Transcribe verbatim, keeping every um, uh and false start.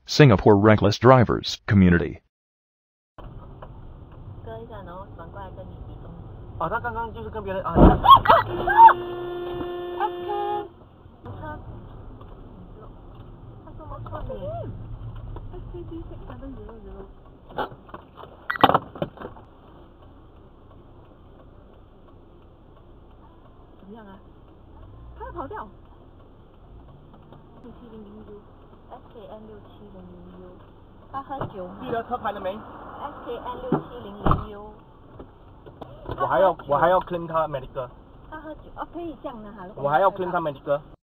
Singapore Reckless Drivers Community. 割一下，然后转过来跟你比中。 哦，他刚刚就是跟别人啊。 S K， 他他这么快耶 ？S K D six seven zero zero。怎么样啊？他要跑掉。六七零零 U，S K N 六七零零 U， 他喝酒吗？ 记得车牌了没 ？S K N 六七零零 U。 我还要我还要 claim 他 medical。 他喝酒哦，可以这样的哈。 我还要 claim 他 medical。